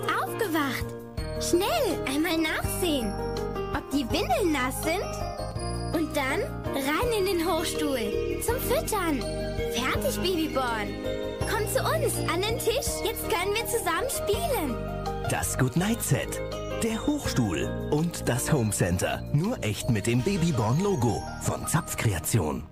ist aufgewacht. Schnell, einmal nachsehen, ob die Windeln nass sind. Und dann rein in den Hochstuhl zum Füttern. Fertig, Babyborn. Komm zu uns an den Tisch. Jetzt können wir zusammen spielen. Das Goodnight-Set, der Hochstuhl und das Home Center. Nur echt mit dem Babyborn-Logo von Zapf Kreation.